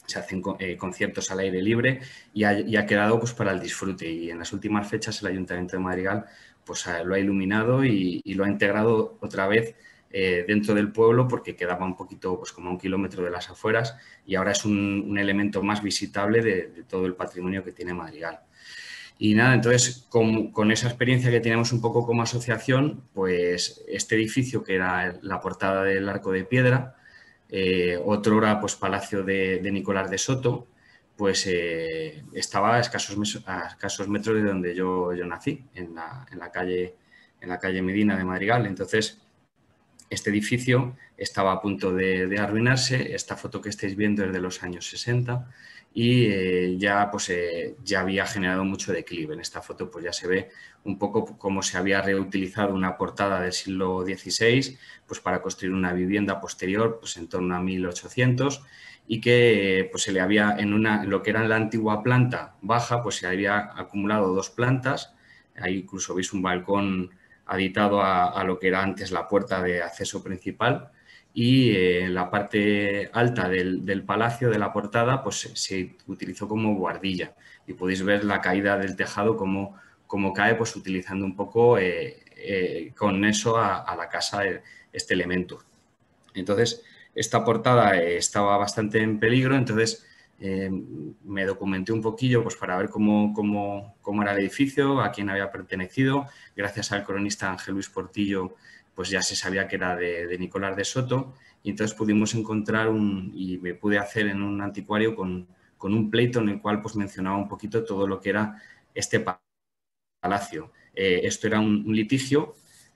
se hacen conciertos al aire libre y ha quedado pues para el disfrute. Y en las últimas fechas el Ayuntamiento de Madrigal pues lo ha iluminado y lo ha integrado otra vez dentro del pueblo, porque quedaba un poquito, pues como a 1 kilómetro de las afueras, y ahora es un elemento más visitable de todo el patrimonio que tiene Madrigal. Y nada, entonces con esa experiencia que teníamos un poco como asociación, pues este edificio, que era la portada del Arco de Piedra, otrora pues Palacio de Nicolás de Soto, pues estaba a escasos metros de donde yo nací, en la calle Medina de Madrigal. Entonces, este edificio estaba a punto de arruinarse. Esta foto que estáis viendo es de los años 60 y ya había generado mucho declive. En esta foto pues ya se ve un poco cómo se había reutilizado una portada del siglo XVI pues para construir una vivienda posterior pues en torno a 1800, y que pues se le había, en lo que era la antigua planta baja, pues se había acumulado 2 plantas. Ahí incluso veis un balcón aditado a lo que era antes la puerta de acceso principal, y en la parte alta del palacio, de la portada, pues se utilizó como buhardilla, y podéis ver la caída del tejado como cae, pues utilizando un poco con eso a la casa este elemento. Entonces, esta portada estaba bastante en peligro. Entonces me documenté un poquillo pues para ver cómo era el edificio, a quién había pertenecido. Gracias al cronista Ángel Luis Portillo, pues ya se sabía que era de Nicolás de Soto, y entonces pudimos encontrar y me pude hacer en un anticuario con un pleito en el cual pues mencionaba un poquito todo lo que era este palacio. Esto era un litigio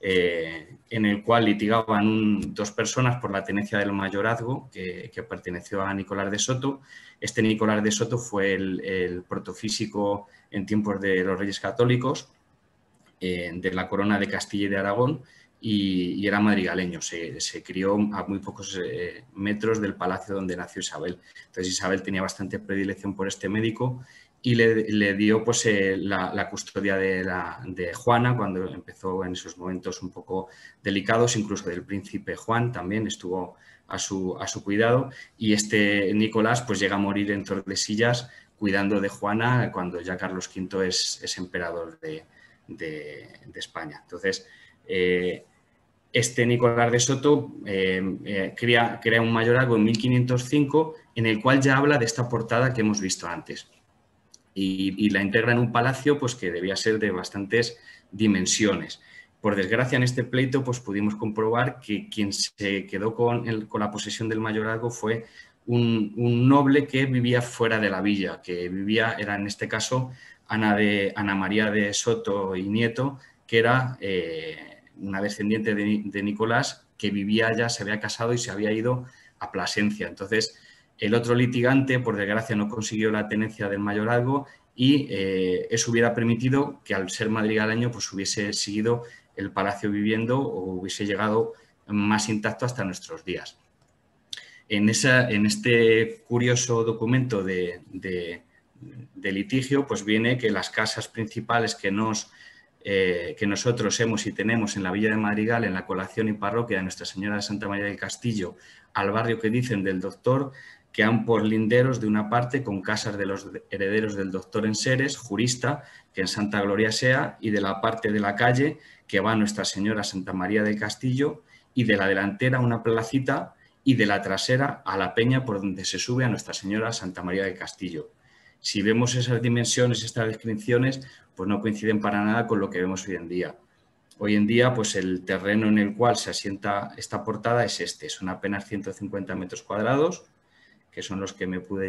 en el cual litigaban 2 personas por la tenencia del mayorazgo que perteneció a Nicolás de Soto. Este Nicolás de Soto fue el protofísico en tiempos de los Reyes Católicos, de la corona de Castilla y de Aragón, y era madrigaleño. Se crió a muy pocos metros del palacio donde nació Isabel. Entonces Isabel tenía bastante predilección por este médico y le dio pues la custodia de Juana cuando empezó en esos momentos un poco delicados. Incluso del príncipe Juan también estuvo a su cuidado, y este Nicolás pues llega a morir en Tordesillas cuidando de Juana cuando ya Carlos V es emperador de España. Entonces este Nicolás de Soto crea un mayorazgo en 1505 en el cual ya habla de esta portada que hemos visto antes, y la integra en un palacio pues que debía ser de bastantes dimensiones. Por desgracia, en este pleito pues pudimos comprobar que quien se quedó con la posesión del mayorazgo fue un noble que vivía fuera de la villa, era en este caso Ana María de Soto y Nieto, que era una descendiente de Nicolás, que vivía allá, se había casado y se había ido a Plasencia. Entonces, el otro litigante, por desgracia, no consiguió la tenencia del mayorazgo, y eso hubiera permitido que, al ser madrigaleño, pues hubiese seguido el palacio viviendo o hubiese llegado más intacto hasta nuestros días. En este curioso documento de litigio, pues viene que las casas principales que nosotros hemos y tenemos en la Villa de Madrigal, en la colación y parroquia de Nuestra Señora de Santa María del Castillo, al barrio que dicen del Doctor, quedan por linderos de una parte con casas de los herederos del doctor en Seres, jurista, que en Santa Gloria sea, y de la parte de la calle que va a Nuestra Señora Santa María del Castillo, y de la delantera una placita, y de la trasera a la peña por donde se sube a Nuestra Señora Santa María del Castillo. Si vemos esas dimensiones, estas descripciones, pues no coinciden para nada con lo que vemos hoy en día. Hoy en día, pues el terreno en el cual se asienta esta portada es son apenas 150 metros cuadrados, que son los que me pude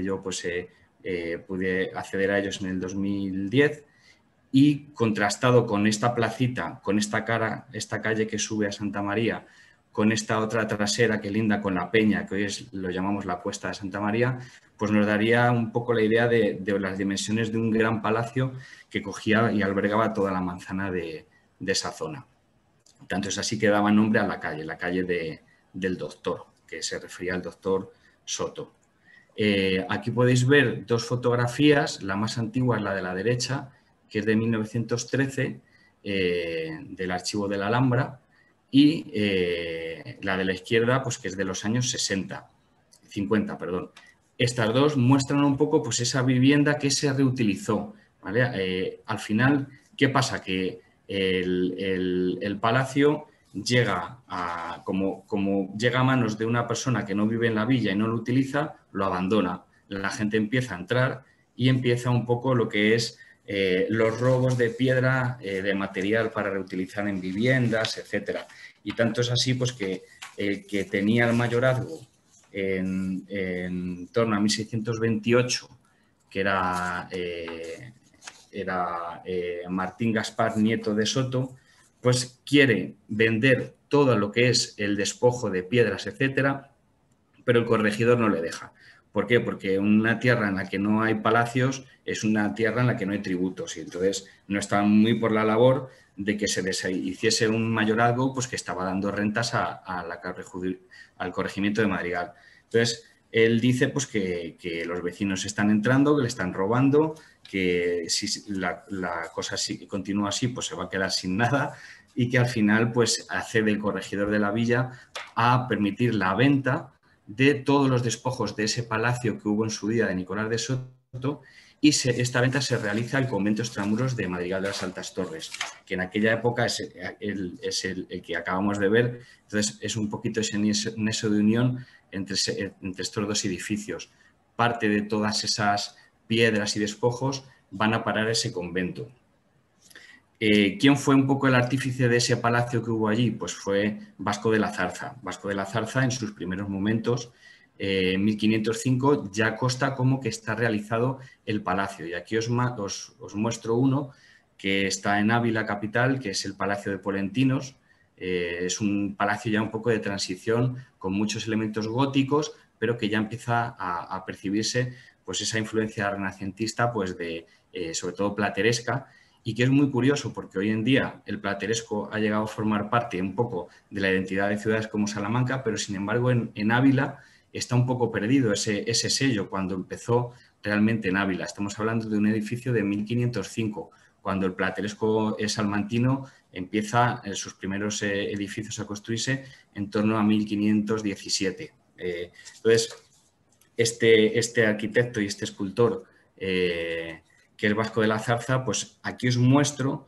acceder a ellos en el 2010, y contrastado con esta placita, con esta calle que sube a Santa María, con esta otra trasera que linda con la peña, que hoy lo llamamos la Cuesta de Santa María, pues nos daría un poco la idea de las dimensiones de un gran palacio que cogía y albergaba toda la manzana de esa zona. Tanto es así que daba nombre a la calle del Doctor, que se refería al doctor Soto. Aquí podéis ver 2 fotografías. La más antigua es la de la derecha, que es de 1913, del archivo de la Alhambra, y la de la izquierda, pues que es de los años 50, perdón. estas dos muestran un poco pues, esa vivienda que se reutilizó, ¿vale? Al final, ¿qué pasa? Que el palacio llega como llega a manos de una persona que no vive en la villa y no lo utiliza, lo abandona. La gente empieza a entrar y empieza un poco lo que es los robos de piedra, de material para reutilizar en viviendas, etcétera. Y tanto es así pues, que el que tenía el mayorazgo en torno a 1628, que era Martín Gaspar Nieto de Soto, pues quiere vender todo lo que es el despojo de piedras, etcétera, pero el corregidor no le deja. ¿Por qué? Porque una tierra en la que no hay palacios es una tierra en la que no hay tributos y entonces no está muy por la labor de que se hiciese un mayorazgo pues, que estaba dando rentas al corregimiento de Madrigal. Entonces, él dice pues, que los vecinos están entrando, que le están robando, que si la cosa continúa así, pues se va a quedar sin nada y que al final pues, accede el corregidor de la villa a permitir la venta de todos los despojos de ese palacio que hubo en su día de Nicolás de Soto y esta venta se realiza al convento extramuros de Madrigal de las Altas Torres, que en aquella época es el que acabamos de ver. Entonces es un poquito ese nexo de unión entre estos dos edificios. Parte de todas esas piedras y despojos van a parar a ese convento. ¿Quién fue un poco el artífice de ese palacio que hubo allí? Pues fue Vasco de la Zarza. Vasco de la Zarza en sus primeros momentos, en 1505, ya consta como que está realizado el palacio. Y aquí os muestro uno que está en Ávila capital, que es el Palacio de Polentinos. Es un palacio ya un poco de transición con muchos elementos góticos, pero que ya empieza a percibirse pues, esa influencia renacentista, pues, sobre todo plateresca, y que es muy curioso porque hoy en día el plateresco ha llegado a formar parte un poco de la identidad de ciudades como Salamanca, pero sin embargo en Ávila está un poco perdido ese sello cuando empezó realmente en Ávila. Estamos hablando de un edificio de 1505, cuando el plateresco salmantino empieza sus primeros edificios a construirse en torno a 1517. Entonces, este arquitecto y este escultor que es Vasco de la Zarza, pues aquí os muestro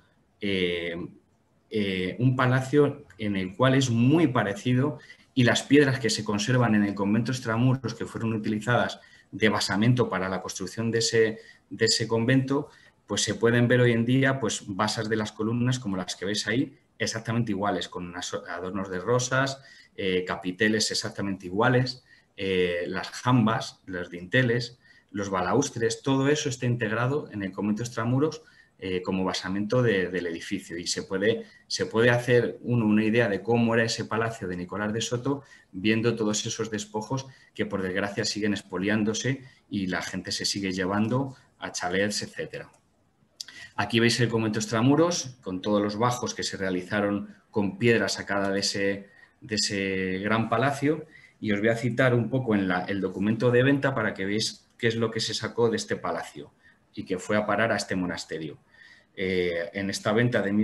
un palacio en el cual es muy parecido y las piedras que se conservan en el convento extramuros que fueron utilizadas de basamento para la construcción de ese convento, pues se pueden ver hoy en día pues basas de las columnas como las que veis ahí, exactamente iguales, con adornos de rosas, capiteles exactamente iguales, las jambas, los dinteles, los balaustres, todo eso está integrado en el convento extramuros como basamento del edificio y se puede hacer una idea de cómo era ese palacio de Nicolás de Soto viendo todos esos despojos que por desgracia siguen expoliándose y la gente se sigue llevando a chalets, etc. Aquí veis el convento extramuros con todos los bajos que se realizaron con piedra sacada de ese gran palacio y os voy a citar un poco en el documento de venta para que veáis qué es lo que se sacó de este palacio y que fue a parar a este monasterio. En esta venta de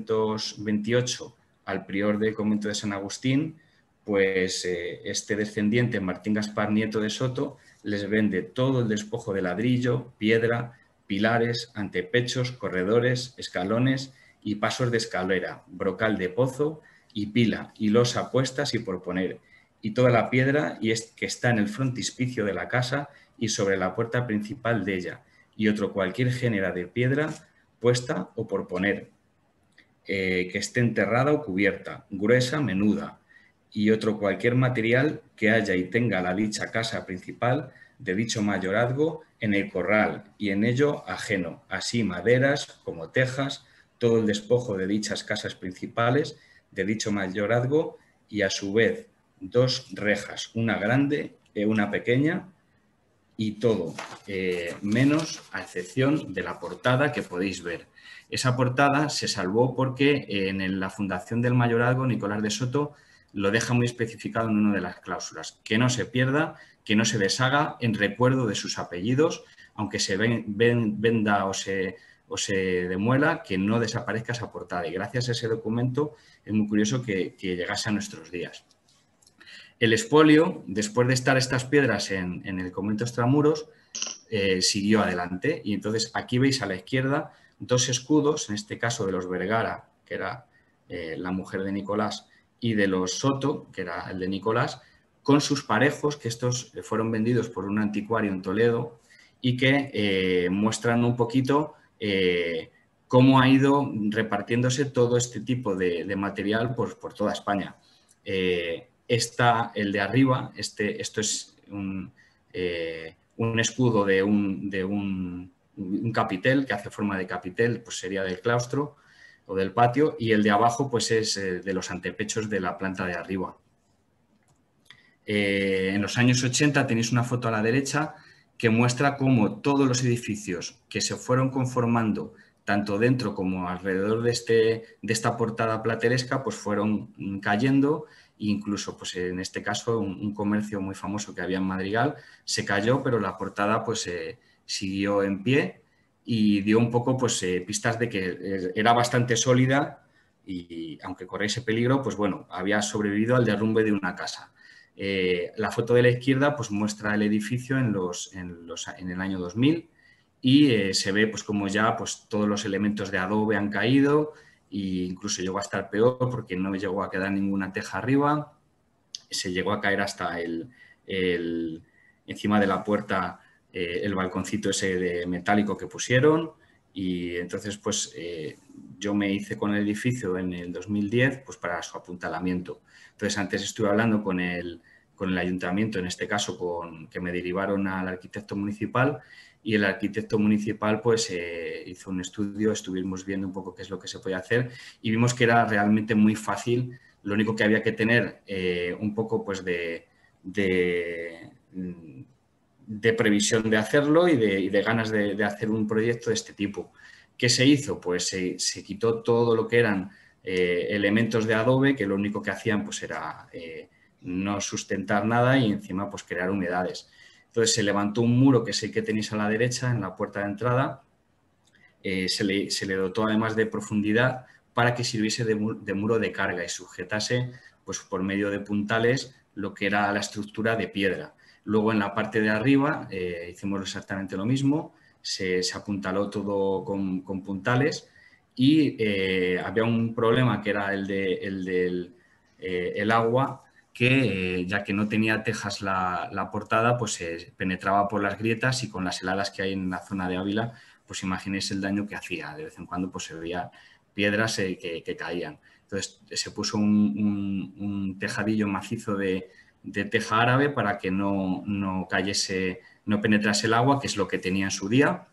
1628 al prior del convento de San Agustín, pues este descendiente, Martín Gaspar Nieto de Soto, les vende todo el despojo de ladrillo, piedra, pilares, antepechos, corredores, escalones y pasos de escalera, brocal de pozo y pila y losa puestas y por poner, y toda la piedra que está en el frontispicio de la casa y sobre la puerta principal de ella, y otro cualquier género de piedra puesta o por poner, que esté enterrada o cubierta, gruesa, menuda, y otro cualquier material que haya y tenga la dicha casa principal de dicho mayorazgo en el corral y en ello ajeno, así maderas como tejas, todo el despojo de dichas casas principales de dicho mayorazgo y a su vez 2 rejas, una grande y una pequeña, y todo, menos a excepción de la portada que podéis ver. Esa portada se salvó porque en la fundación del mayorazgo, Nicolás de Soto lo deja muy especificado en una de las cláusulas, que no se pierda, que no se deshaga en recuerdo de sus apellidos, aunque se venda o se demuela, que no desaparezca esa portada. Y gracias a ese documento es muy curioso que llegase a nuestros días. El expolio, después de estar estas piedras en el convento extramuros, siguió adelante. Y entonces aquí veis a la izquierda 2 escudos, en este caso de los Vergara, que era la mujer de Nicolás, y de los Soto, que era el de Nicolás, con sus parejos, que estos fueron vendidos por un anticuario en Toledo y que muestran un poquito cómo ha ido repartiéndose todo este tipo de material por toda España. El de arriba, esto es un escudo de un capitel, que hace forma de capitel, pues sería del claustro o del patio, y el de abajo pues es de los antepechos de la planta de arriba. En los años 80 tenéis una foto a la derecha que muestra cómo todos los edificios que se fueron conformando tanto dentro como alrededor de esta portada plateresca pues fueron cayendo. Incluso pues en este caso un comercio muy famoso que había en Madrigal se cayó, pero la portada pues siguió en pie y dio un poco pues pistas de que era bastante sólida y aunque corría ese peligro, pues bueno, había sobrevivido al derrumbe de una casa. La foto de la izquierda pues muestra el edificio en el año 2000 y se ve pues como ya pues todos los elementos de adobe han caído e incluso llegó a estar peor porque no llegó a quedar ninguna teja arriba, se llegó a caer hasta encima de la puerta el balconcito ese de metálico que pusieron y entonces pues yo me hice con el edificio en el 2010 pues para su apuntalamiento. Entonces antes estuve hablando con el ayuntamiento, en este caso que me derivaron al arquitecto municipal y el arquitecto municipal pues hizo un estudio, estuvimos viendo un poco qué es lo que se podía hacer y vimos que era realmente muy fácil, lo único que había que tener un poco pues de previsión de hacerlo y de ganas de hacer un proyecto de este tipo. ¿Qué se hizo? Pues se quitó todo lo que eran elementos de adobe, que lo único que hacían pues era no sustentar nada y encima pues crear humedades. Entonces se levantó un muro, que es el que tenéis a la derecha en la puerta de entrada, se le dotó además de profundidad para que sirviese de muro de carga y sujetase pues por medio de puntales lo que era la estructura de piedra. Luego en la parte de arriba hicimos exactamente lo mismo, se apuntaló todo con puntales y había un problema que era el del agua, que ya que no tenía tejas la portada, pues se penetraba por las grietas y con las heladas que hay en la zona de Ávila, pues imaginéis el daño que hacía. De vez en cuando pues se veía piedras que caían. Entonces se puso un tejadillo macizo de teja árabe para que no cayese, no penetrase el agua, que es lo que tenía en su día.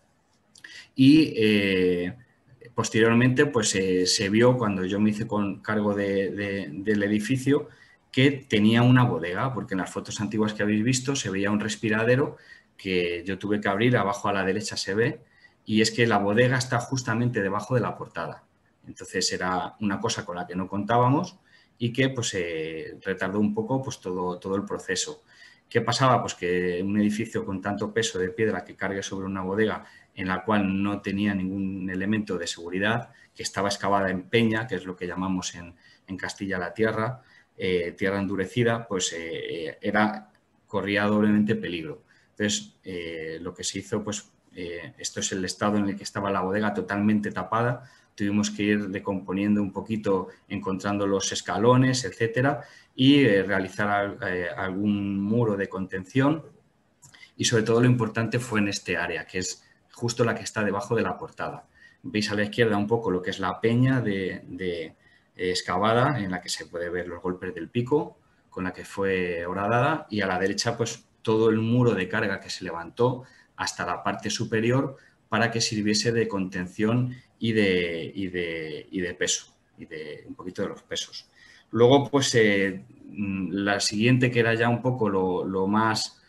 Y posteriormente pues se vio, cuando yo me hice con cargo del edificio, que tenía una bodega, porque en las fotos antiguas que habéis visto se veía un respiradero que yo tuve que abrir, abajo a la derecha se ve, y es que la bodega está justamente debajo de la portada. Entonces era una cosa con la que no contábamos y que pues retardó un poco pues todo el proceso. ¿Qué pasaba? Pues que un edificio con tanto peso de piedra que cargue sobre una bodega en la cual no tenía ningún elemento de seguridad, que estaba excavada en peña, que es lo que llamamos en Castilla la tierra endurecida, pues corría doblemente peligro. Entonces, lo que se hizo, pues esto es el estado en el que estaba la bodega, totalmente tapada. Tuvimos que ir decomponiendo un poquito, encontrando los escalones, etcétera, y realizar algún muro de contención. Y sobre todo lo importante fue en este área, que es justo la que está debajo de la portada. Veis a la izquierda un poco lo que es la peña excavada, en la que se puede ver los golpes del pico, con la que fue horadada, y a la derecha pues todo el muro de carga que se levantó hasta la parte superior para que sirviese de contención y de peso, y de un poquito de los pesos. Luego pues la siguiente, que era ya un poco lo más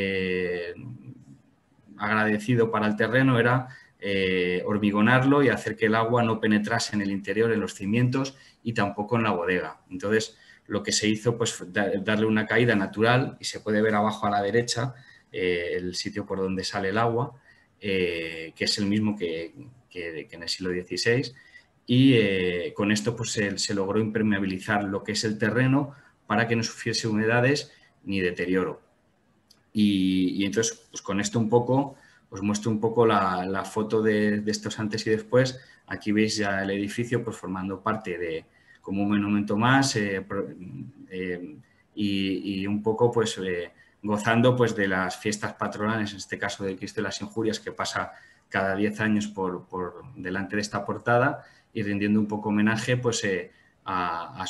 agradecido para el terreno, era hormigonarlo y hacer que el agua no penetrase en el interior, en los cimientos y tampoco en la bodega. Entonces lo que se hizo pues fue darle una caída natural, y se puede ver abajo a la derecha el sitio por donde sale el agua, que es el mismo que en el siglo XVI, y con esto pues se logró impermeabilizar lo que es el terreno, para que no sufriese humedades ni deterioro. Y entonces, pues con esto un poco, os muestro un poco la foto de estos antes y después. Aquí veis ya el edificio pues formando parte de como un monumento más y un poco pues gozando pues de las fiestas patronales, en este caso de Cristo de las Injurias, que pasa cada 10 años por delante de esta portada, y rindiendo un poco homenaje pues a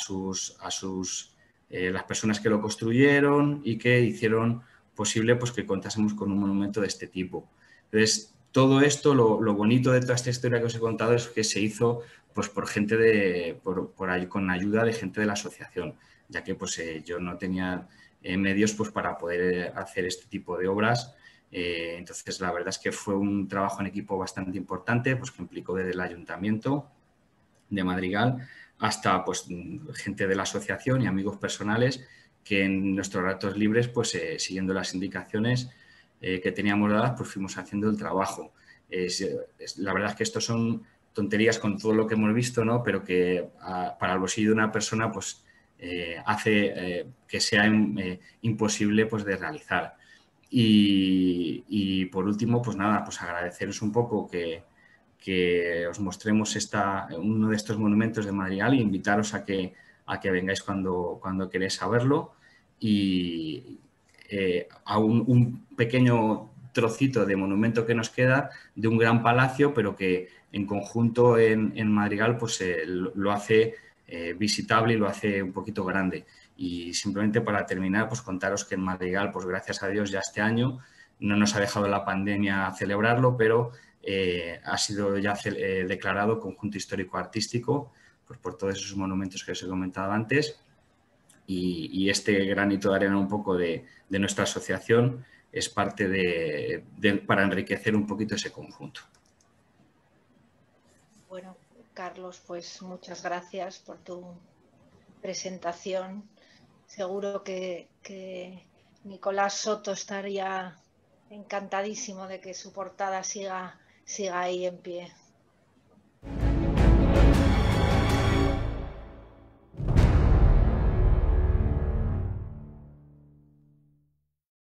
las personas que lo construyeron y que hicieron posible pues que contásemos con un monumento de este tipo. Entonces, todo esto, lo bonito de toda esta historia que os he contado es que se hizo pues por gente con ayuda de gente de la asociación, ya que pues yo no tenía medios pues para poder hacer este tipo de obras. Entonces, la verdad es que fue un trabajo en equipo bastante importante, pues que implicó desde el Ayuntamiento de Madrigal hasta pues gente de la asociación y amigos personales que en nuestros ratos libres, pues siguiendo las indicaciones que teníamos dadas, pues fuimos haciendo el trabajo. La verdad es que esto son tonterías con todo lo que hemos visto, ¿no? Pero que para el bolsillo de una persona pues hace que sea imposible pues de realizar. Y por último, pues nada, pues agradeceros un poco que os mostremos uno de estos monumentos de Madrigal e invitaros a que vengáis cuando queréis saberlo. Y a un pequeño trocito de monumento que nos queda de un gran palacio, pero que en conjunto en Madrigal pues lo hace visitable y lo hace un poquito grande. Y simplemente para terminar, pues contaros que en Madrigal, pues gracias a Dios ya este año no nos ha dejado la pandemia celebrarlo, pero ha sido ya declarado conjunto histórico-artístico pues, por todos esos monumentos que os he comentado antes. Y este granito de arena un poco de nuestra asociación es parte para enriquecer un poquito ese conjunto. Bueno, Carlos, pues muchas gracias por tu presentación. Seguro que Nicolás Soto estaría encantadísimo de que su portada siga ahí en pie.